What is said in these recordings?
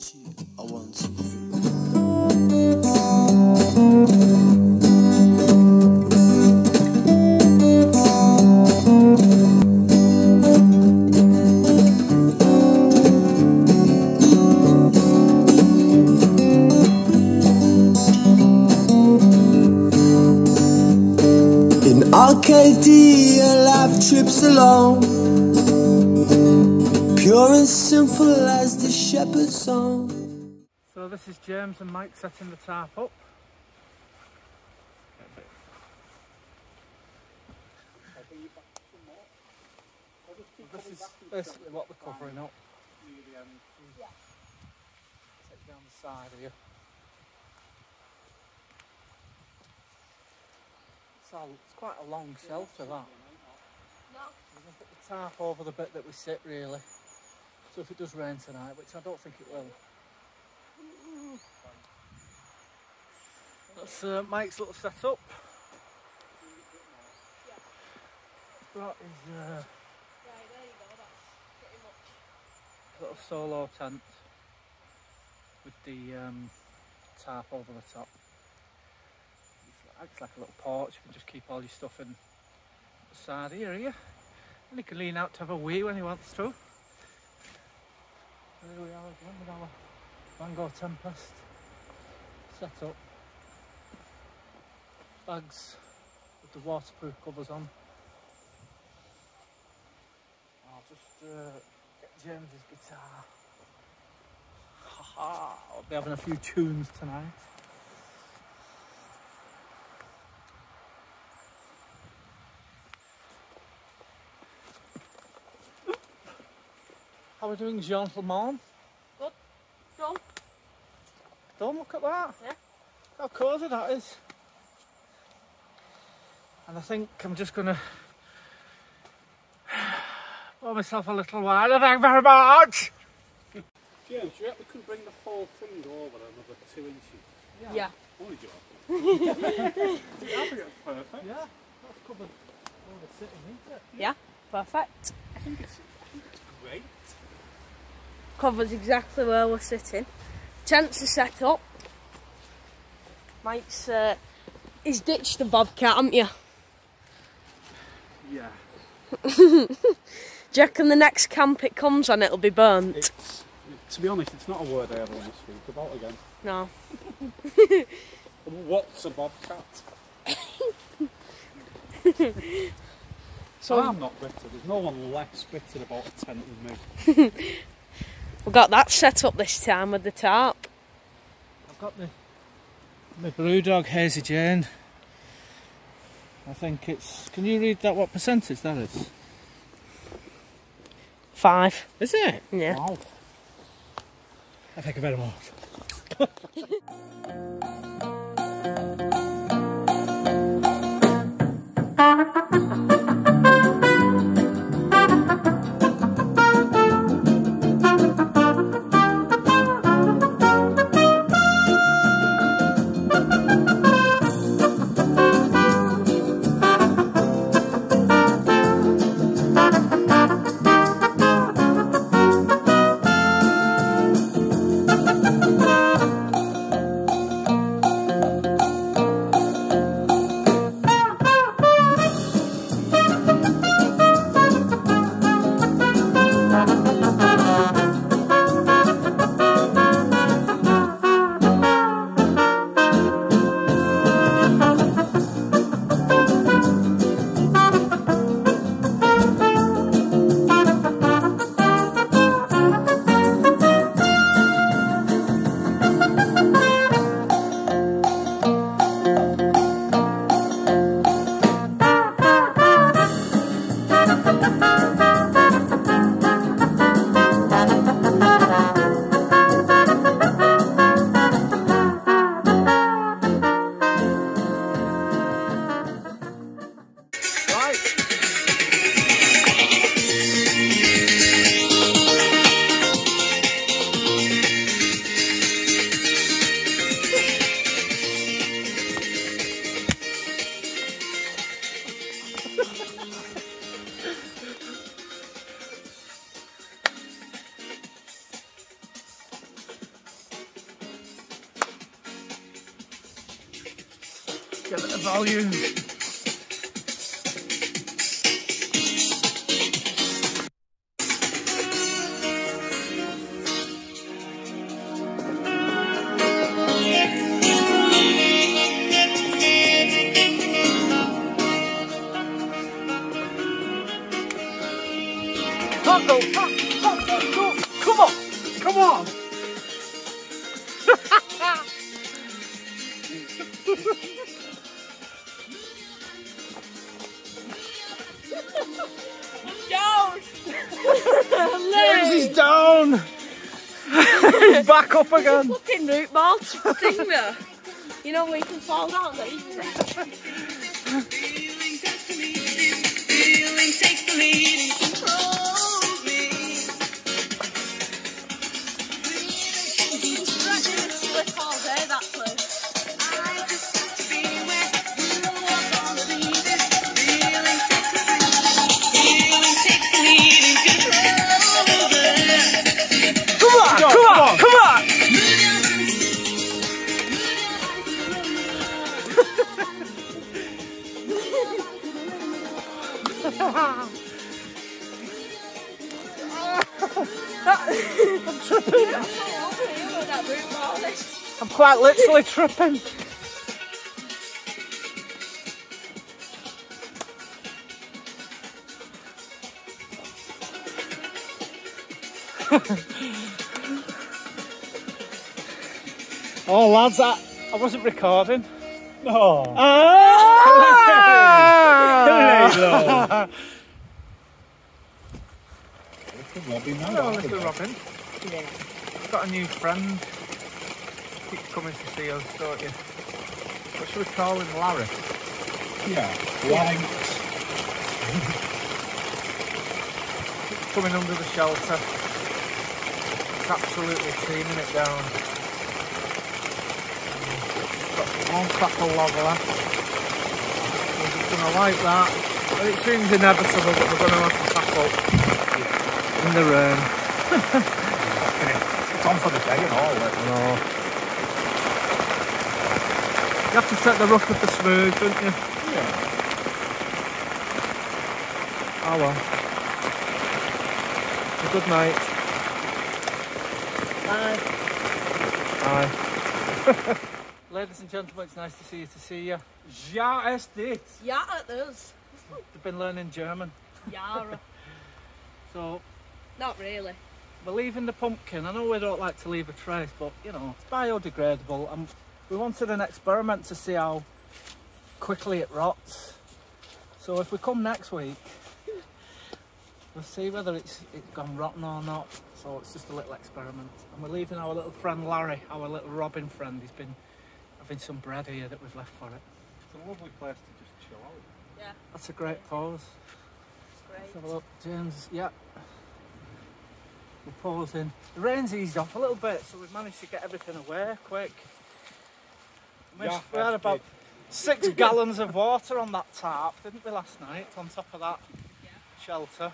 Arcadia, life trips along, pure and simple as the shepherd's song. So this is James and Mike setting the tarp up. This is basically what they're covering up. Take down the side here. It's quite a long shelter, that. No. We're going to put the tarp over the bit that we sit, really. So if it does rain tonight, which I don't think it will. That's Mike's little setup. Brought his little solo tent with the tarp over the top. Acts like a little porch. You can just keep all your stuff in the side here, and he can lean out to have a wee when he wants to. There we are again with our Van Gogh Tempest set up. Bags with the waterproof covers on. I'll just get James's guitar. I'll be having a few tunes tonight. How are we doing, gentlemen? Good. Done. Done, look at that. Yeah. How cosy that is. And I think I'm just going to pour myself a little water, thank you very much. James, you reckon we could bring the whole thing over another 2 inches? Yeah. Only joking. I think that's perfect. Yeah, that's covered all the sitting, isn't it? Yeah, perfect. I think it's great. Covers exactly where we're sitting. Tents are set up. Mike's he's ditched the bobcat, haven't you? Yeah. Do you reckon the next camp it comes on it'll be burnt? To be honest, it's not a word I ever want to speak about again. No. What's a bobcat? So I'm not bitter. There's no one less bitter about a tent than me. we've got that set up this time with the tarp. I've got my brew dog Hazy Jane. I think it's, can you read that, what percentage that is? 5. Is it? Yeah. Wow. Thank you very much. Get a bit of volume. Come on! Come on! Down! James is down! He's back up again! Fucking root ball thing there. You know where you can fall down there. I'm tripping. I'm quite literally tripping. Oh lads, I wasn't recording. No. Ah! Robin now. Hello, little Robin. Yeah. Got a new friend. Keeps coming to see us, don't you? What should we call him, Larry? Yeah. Larry. Keeps coming under the shelter. It's absolutely teeming it down. Got one crackle log left. We're just going to light that. And it seems inevitable that we're going to have to pack up in the rain. It's on for the day and all. No. You have to take the rough with the smooth, don't you? Yeah. Oh well. Good night. Bye. Bye. Ladies and gentlemen, it's nice to see you. Ja, is dit. Ja, it is. They've been learning German. Yara. So, Not really. we're leaving the pumpkin. I know we don't like to leave a trace, but you know, it's biodegradable. And we wanted an experiment to see how quickly it rots. So if we come next week, we'll see whether it's gone rotten or not. So it's just a little experiment. And we're leaving our little friend Larry, our little Robin friend. He's been having some bread here that we've left for it. It's a lovely place to just chill out. Yeah, That's a great pose. it's Let's great. have a look, James. Yeah. We're pausing. The rain's eased off a little bit, so we've managed to get everything away quick. We had about 6 gallons of water on that tarp, didn't we, last night, on top of that shelter.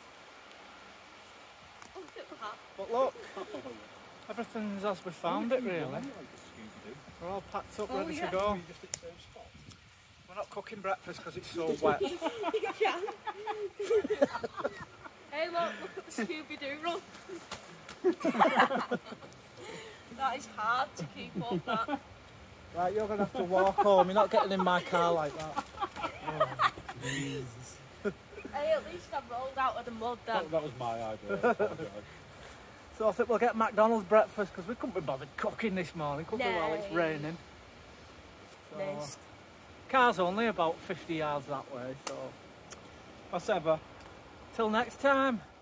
Look at that. But look, everything's as we found it, really. We're all packed up, ready to go. We're not cooking breakfast because it's so wet. Hey look at the Scooby-Doo run. That is hard to keep up, that. Right, you're going to have to walk home. You're not getting in my car like that. Oh, Jesus. Hey, at least I rolled out of the mud then. That was my idea. So I think we'll get McDonald's breakfast because we couldn't be bothered cooking this morning, could we, while it's raining? So, Nice. car's only about 50 yards that way, so whatever. Till next time.